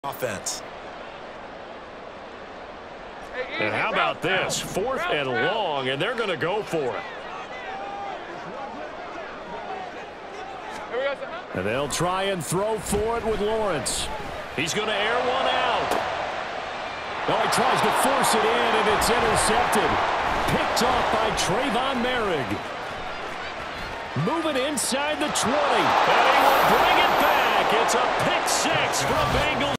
offense. And how about this? 4th and long, and they're going to go for it. And they'll try and throw for it with Lawrence. He's going to air one out. Oh, he tries to force it in, and it's intercepted. Picked off by Trayvon Merrick. Moving inside the 20. And he will bring it back. It's a pick 6 for the Bengals.